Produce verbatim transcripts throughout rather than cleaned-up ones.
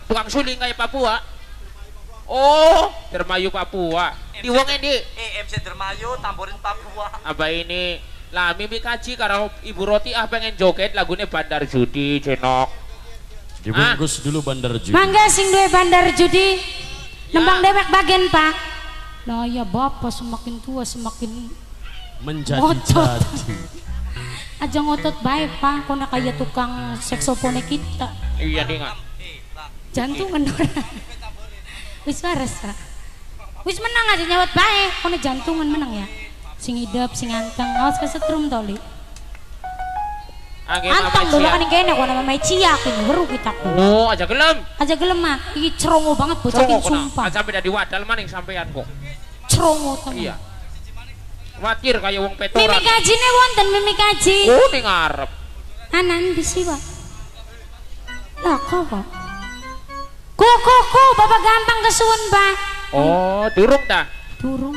tukang suling kayak Papua. Oh, Dermayu Papua. Di wong endi? Eh, M C Dermayu tamborin Papua. Apa ini? Lah mimi kaji karo Ibu Roti ah pengen joget lagunya Bandar Judi Cenok. Dibungkus ah. dulu Bandar Judi. Mangga sing duwe Bandar Judi. Ya. Nembang dewek bagian Pak. Lah ya bapak semakin tua semakin menjadi-jadi. Aja ngotot baik Pak, kok kayak tukang saksofone kita. Iya nih nggak. Jantungan orang. Wis waras Pak. Wis menang aja nyawat baik, kok jantungan menang ya. Sing hidup, sing anteng, awas kesetrum toli. Anteng dulu kan kene kok nama Mai Cia kene weru kita ku. Oh, aja gelem. Aja gelem mah. Iki cerongo banget bocah iki sumpah. Aja sampe di wadal maning sampean kok. Cerongo temen. Iya. Watir kaya wong petoran. Mimi kajine wonten Mimi kaji. Oh, ning ngarep. Anan di sini, Pak. Lah kok. Kok kok kok Bapak gampang kesuwen, Pak. Oh, durung dah. Durung.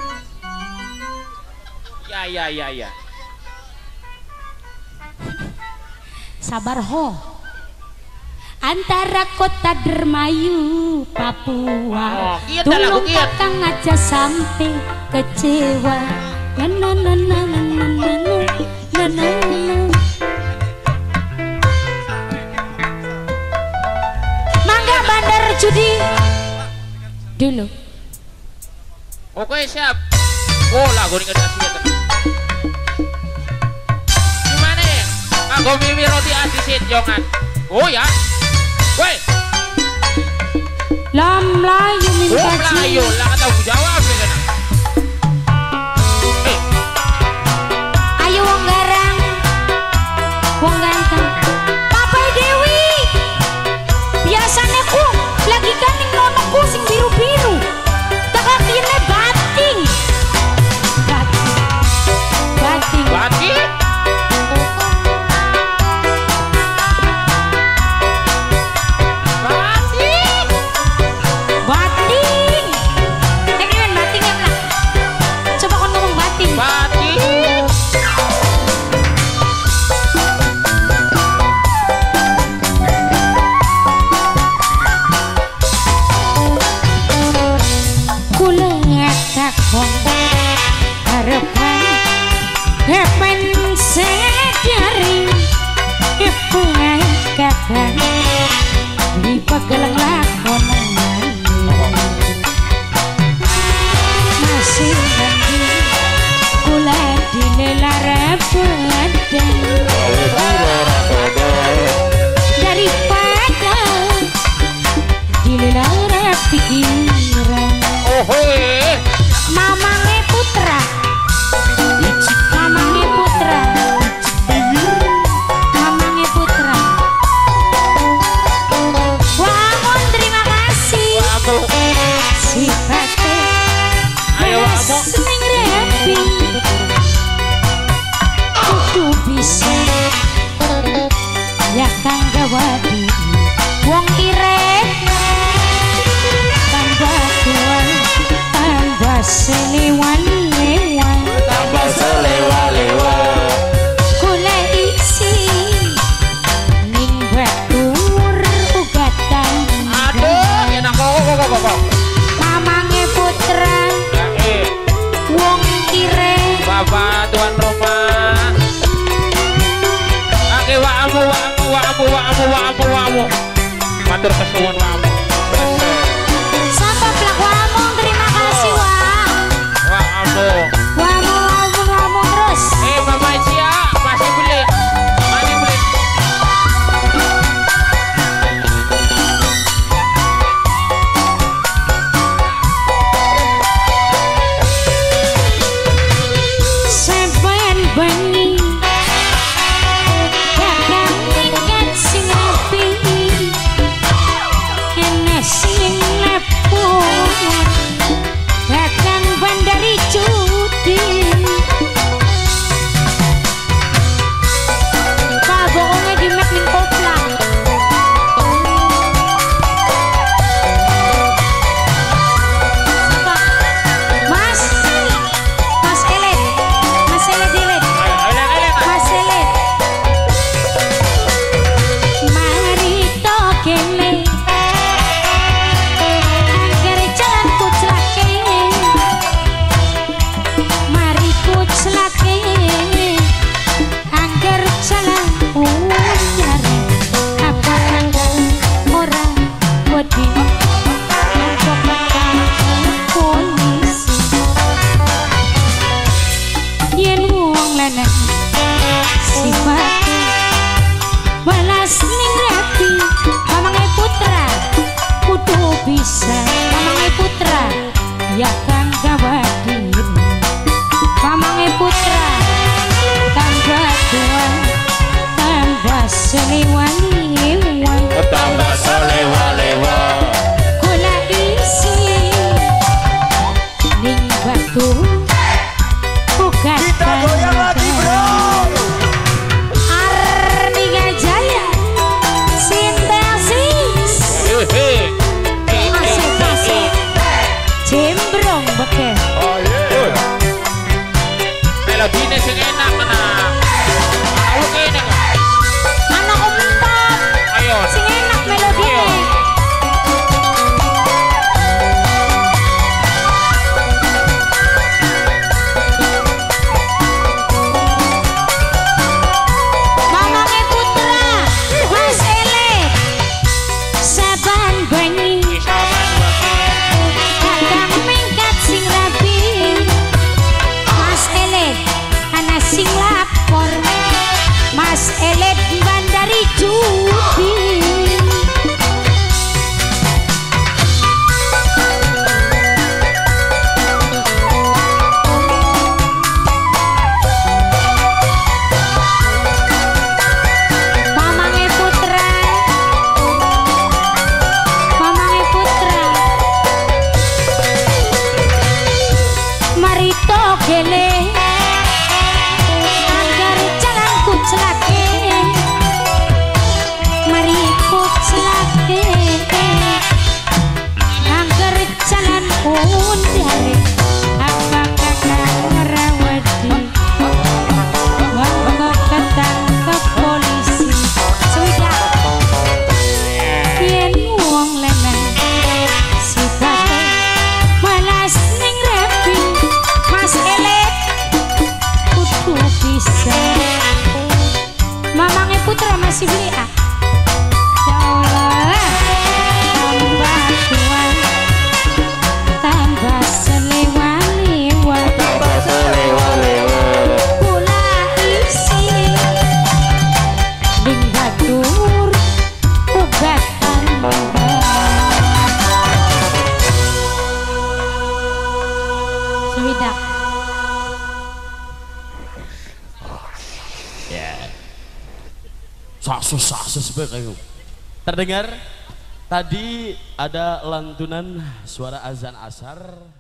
Ya ya ya ya. Sabar ho. Antara kota Dermayu Papua. Oh, tulung kakang aja sampai kecewa. Na na na na na na na na na. Mangga Bandar Judi dulu. Oke siap. Oh lagu ini kan aslinya kan. Gimana ya? Aku Mimi Roti adisit jongan. Oh ya. Woi. Lam Melayu Mimi oh, kaji. Melayu lah tahu jawab ya kan. Eh. Ayo wong garang. Wong ganteng. Papa Dewi. Biasanya ku lagi kaning nonoku sing biru-biru. Takakine bating. Bating. Bating. Bating. Depan sedari bunga kakak di pagelang lakonan masih lagi kula di lelara badan daripada di lelara pikiran. Oh hei. Mamangnya putra. Mamangnya putra. Mamangnya putra. Wamon terima kasih. Sifatnya ayo Wamon. Seneng rapi. Kudu bisa ya kang gawadi wong irek tambah tua tambah selewan-lewan Tambah selewa-lewa. kula isi ning batur ugatan. Aduh, enak kok kok kok kok. Mamange putra Ya eh. wong ireng Bapak tuan rumah. Oke, wamu wamu wamu wamu wamu wamu. Matur kesuwun wamu. sapa plak wamong terima kasih wang. Wamu. Wamu wamu wamu terus. Eh, Mama Cia, masih beli. Masih beli. Sampean bengi kakang ikan sing api kawadir pamange putra tambah tua tambah selewali-wali tambah selewa-lewa kula isi ning batu bukan Kita goyang lagi bro. Arniga Jaya sintesis hehe asik-asik jembrong beke Oh yeah. melodine sing enak enak aku kene kok anak umpat ayo sing enak melodine mamange putra Mas Ele saban banyi kakang mingkat sing rapi Mas Ele ana sing lapor Mas Ele bandari Judi mamange putra mamange putra marito gele agar jalan kucelake mari kucelake agar jalan undare apa kakak ngerawati monggo ketangkep polisi sudah yen wong lanang sifate malas ning rapi Mas Elet kudu bisa mamange putra masih beli ah ya Allah tambah tua tambah selewali-wali tambah selewa-lewa kula isi ning batur uga tambah Suwidak Sasus-sasus begitu. Terdengar tadi ada lantunan suara azan asar